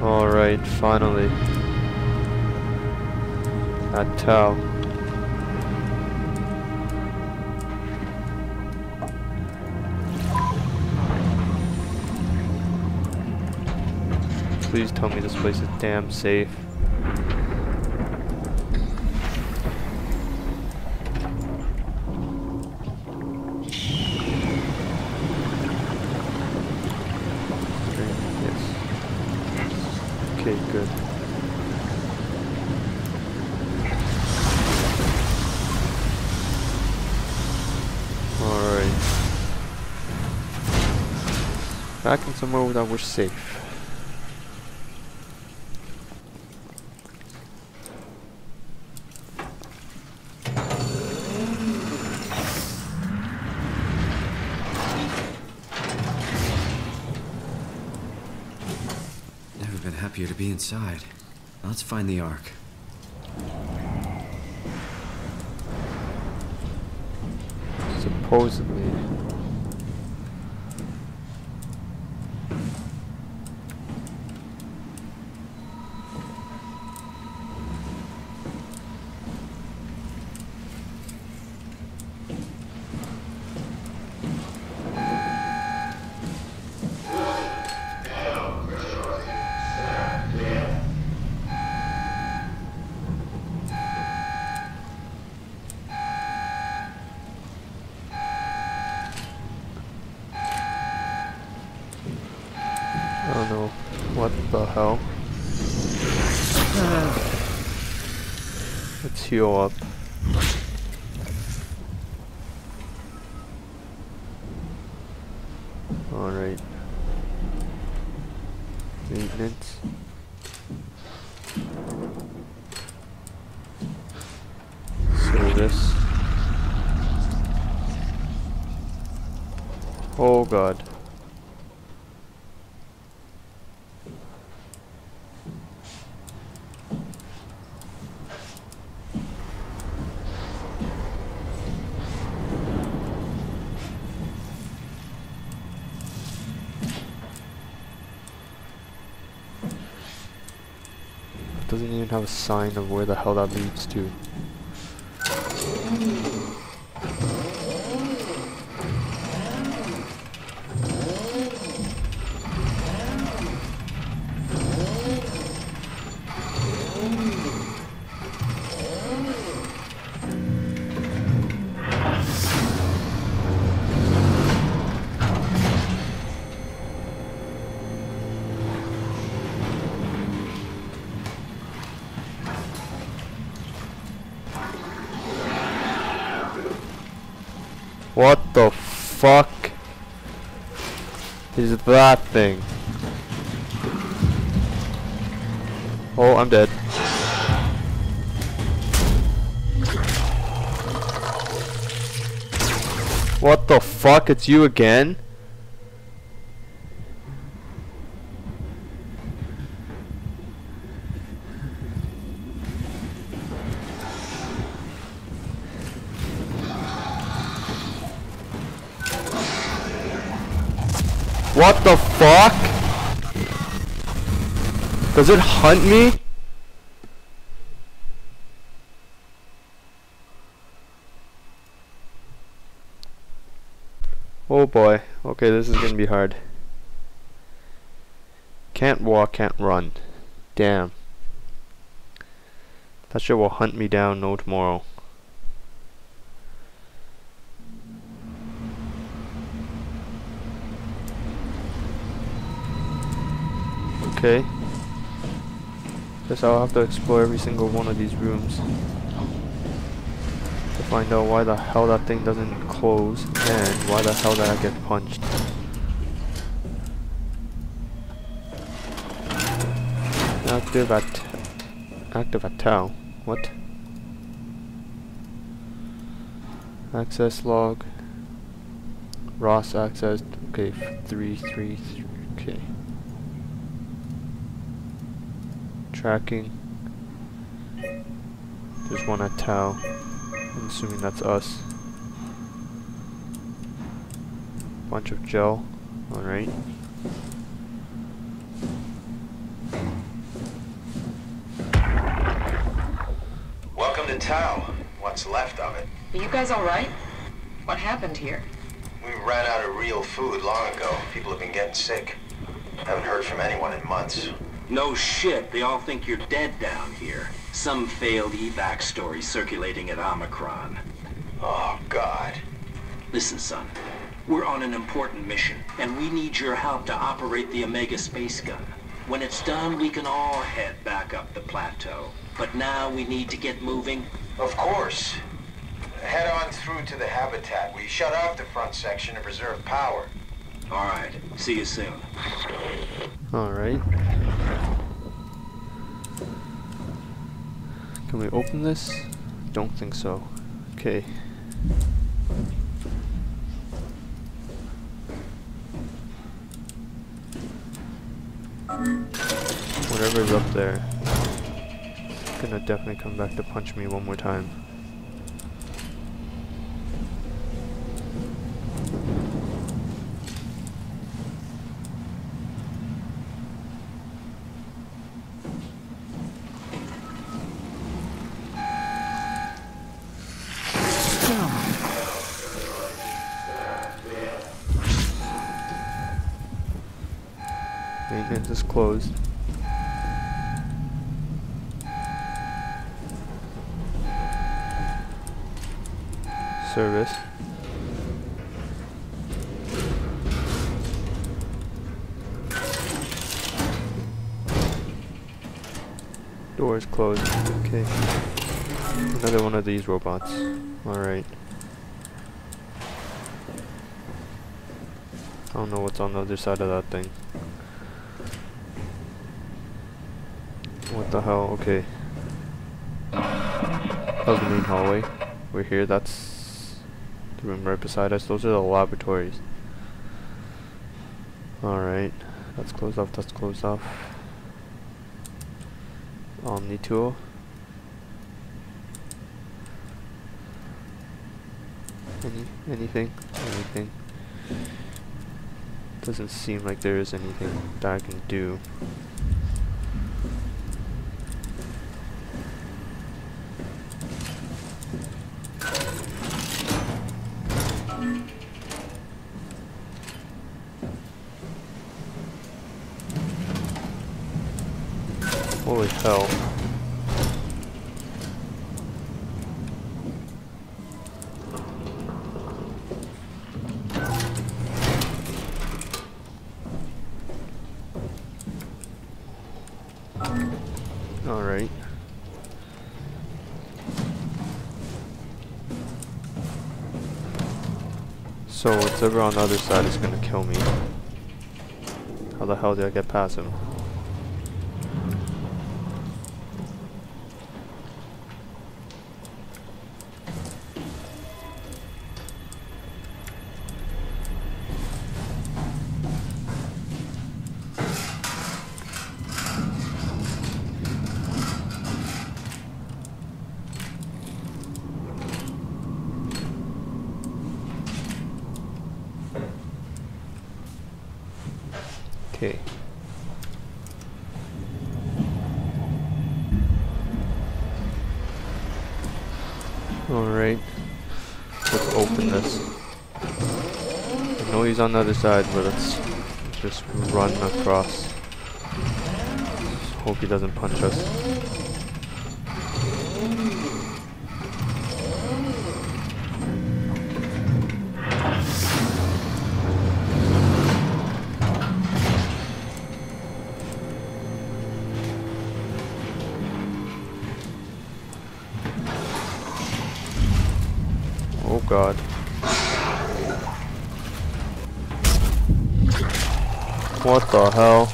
Alright, finally. That towel. Please tell me this place is damn safe. Okay, good. Alright. Back in somewhere that we're safe. Happier to be inside. Now let's find the Ark. Supposedly. I don't know what the hell. Let's heal up. Alright. Maintenance. Service. Oh god. Doesn't even have a sign of where the hell that leads to. What the fuck is that thing? Oh, I'm dead. What the fuck? It's you again? What the fuck? Does it hunt me? Oh boy. Okay, this is gonna be hard. Can't walk, can't run. Damn. That shit will hunt me down no tomorrow. Okay. Guess I'll have to explore every single one of these rooms to find out why the hell that thing doesn't close and why the hell did I get punched. Active at Tau. What? Access log. Ross accessed. Okay, 333. Okay. Tracking. There's one at Tau. I'm assuming that's us. Bunch of gel. Alright. tell. What's left of it. Are you guys alright? What happened here? We ran out of real food long ago. People have been getting sick. Haven't heard from anyone in months. No shit, they all think you're dead down here. Some failed evac story circulating at Omicron. Oh, God. Listen, son. We're on an important mission, and we need your help to operate the Omega space gun. When it's done, we can all head back up the plateau. But now we need to get moving. Of course. Head on through to the habitat. We shut off the front section to preserve power. All right. See you soon. Alright. Can we open this? Don't think so. Okay. Whatever's up there, gonna definitely come back to punch me one more time. Maintenance is closed. Service. Door is closed. Okay. Another one of these robots. Alright. I don't know what's on the other side of that thing. What the hell? Okay. That was the main hallway. We're here. That's the room right beside us. Those are the laboratories. Alright. That's closed off. That's closed off. Omni tool. Anything? Anything? Doesn't seem like there is anything that I can do. Holy hell. Alright. So whatever on the other side is gonna kill me. How the hell did I get past him? Okay. Alright. Let's open this. I know he's on the other side, but let's just run across. Hope he doesn't punch us. Oh God. What the hell?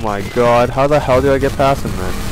my god, how the hell do I get past him, man?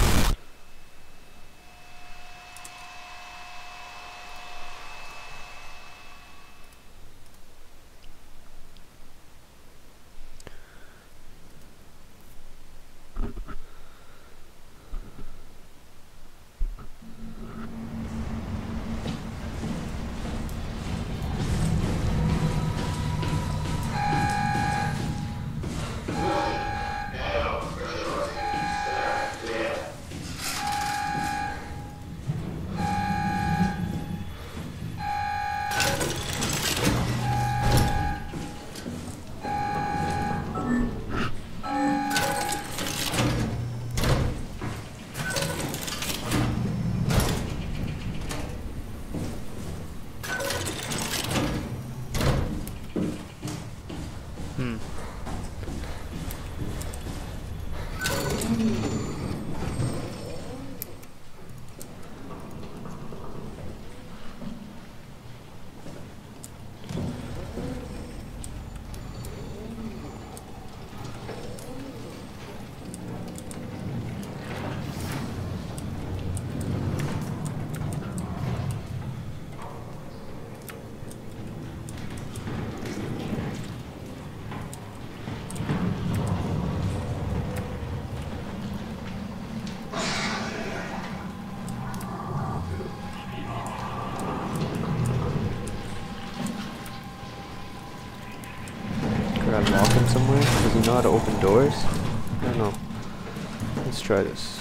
Could I lock him somewhere? Does he know how to open doors? I don't know. Let's try this.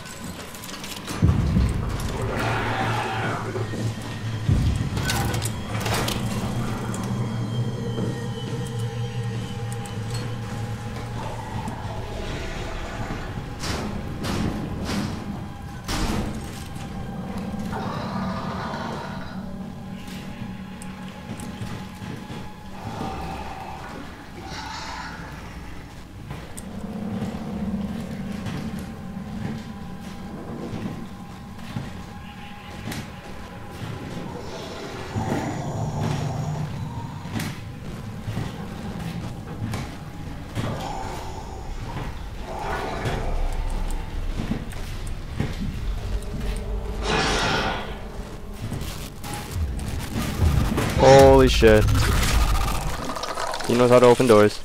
Holy shit. He knows how to open doors.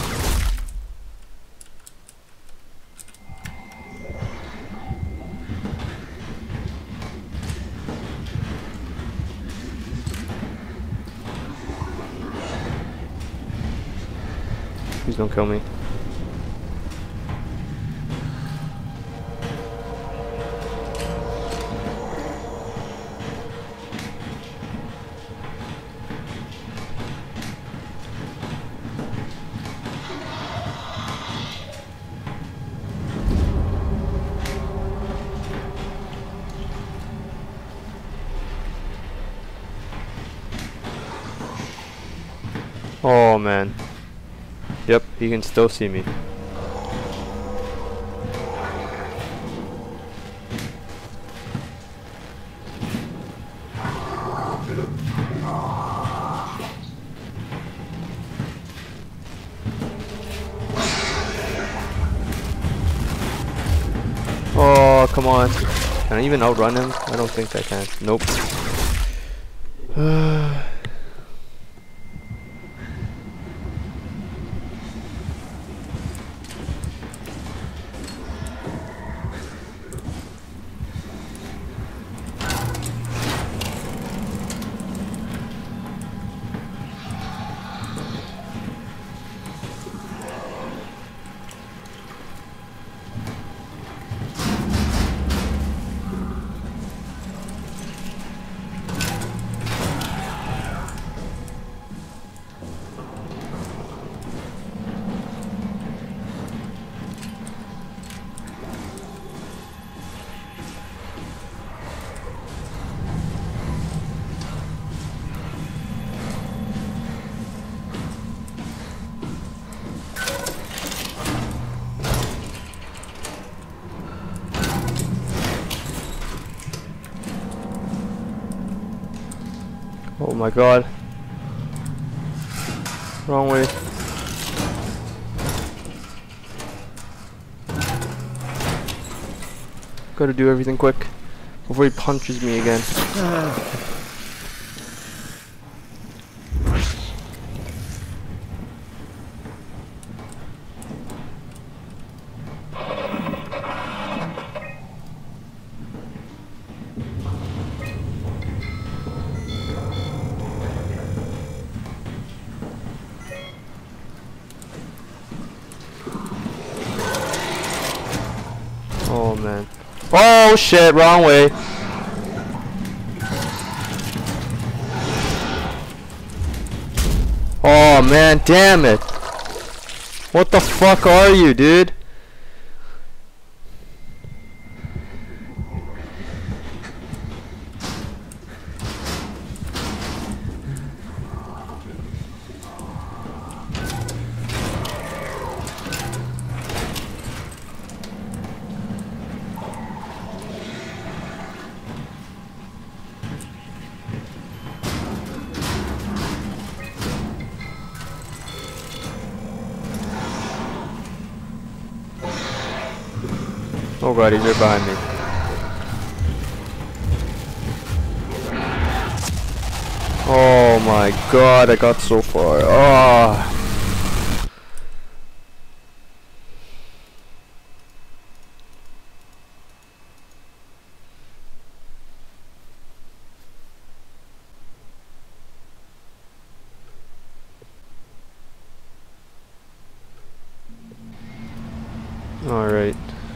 Please don't kill me. Oh man. Yep, he can still see me. Oh, come on. Can I even outrun him? I don't think I can. Nope. Oh my god. Wrong way. Gotta do everything quick before he punches me again. Oh man. Oh shit, wrong way. Oh man, damn it. What the fuck are you, dude? Oh god, he's right behind me. Oh my god, I got so far. Oh. All right.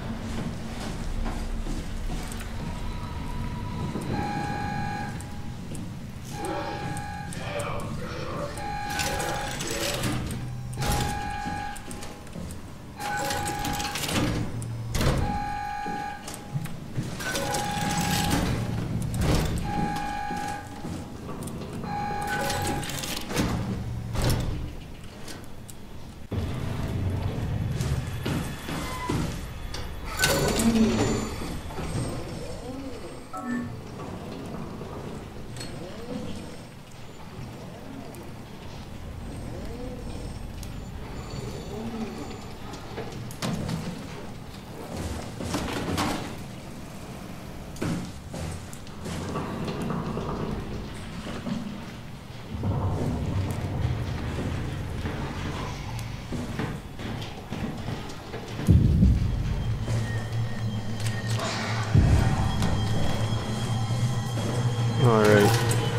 All right.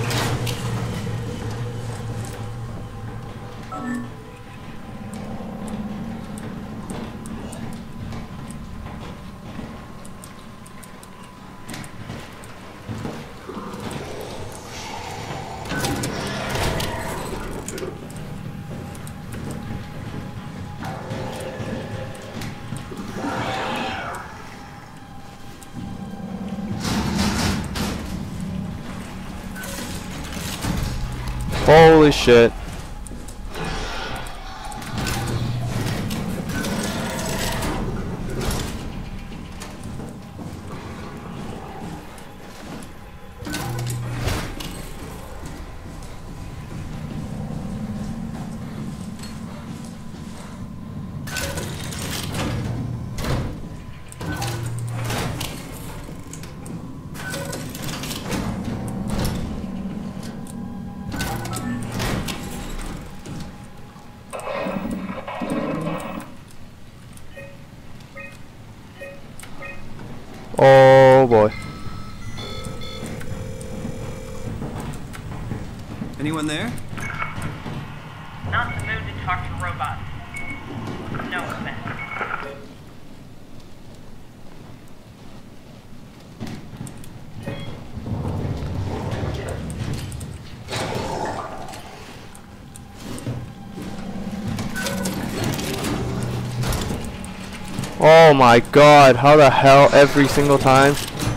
Holy shit. Oh boy. Anyone there? Not in the mood to talk to robots. No offense. Oh my god, how the hell every single time?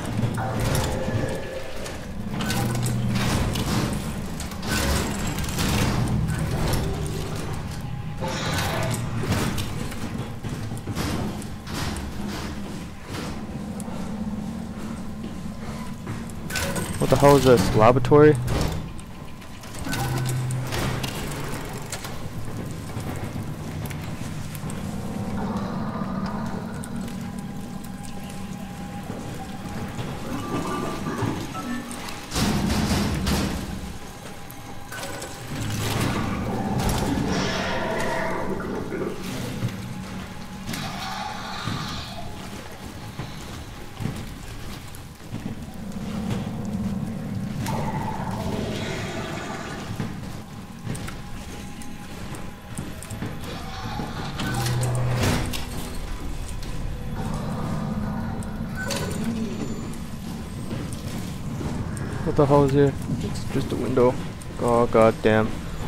What the hell is this? Laboratory? What the hell is here? It's just a window. Oh god damn.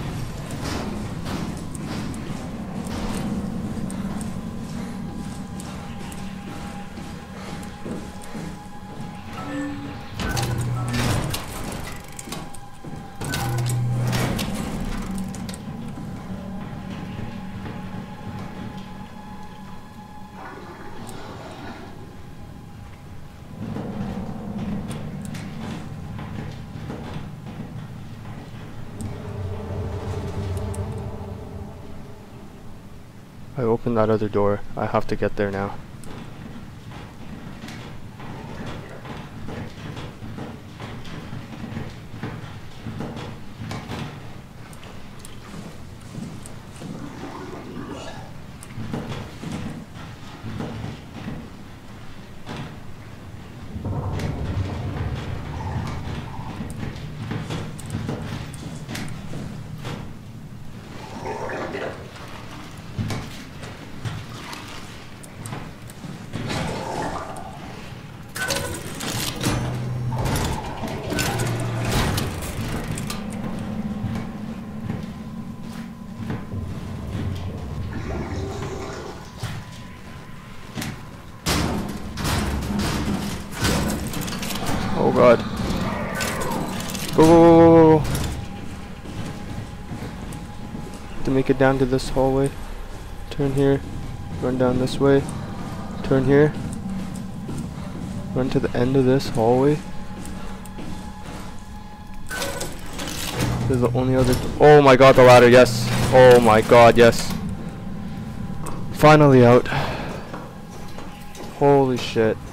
I opened that other door. I have to get there now. Oh god. Go, go, go, go, go. To make it down to this hallway. Turn here. Run down this way. Turn here. Run to the end of this hallway. This is the only other. Oh my god, the ladder, yes. Oh my god, yes. Finally out. Holy shit.